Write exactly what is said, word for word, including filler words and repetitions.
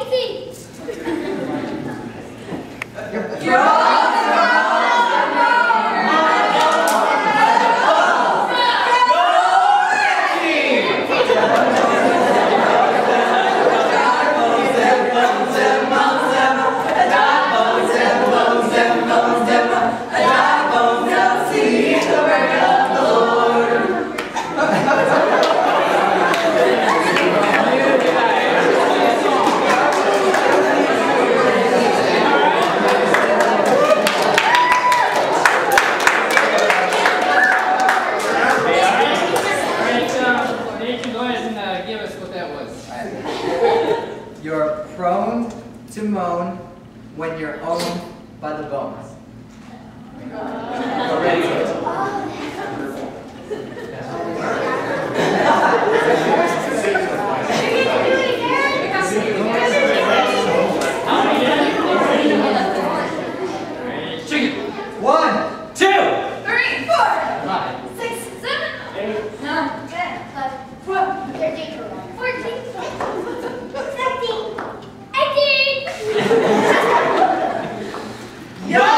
eighteen. You're all You're prone to moan when you're owned by the bones. One, two, three, four, five, six, seven, eight, nine, ten, eleven, twelve, thirteen, fourteen, fifteen, eighteen. yeah!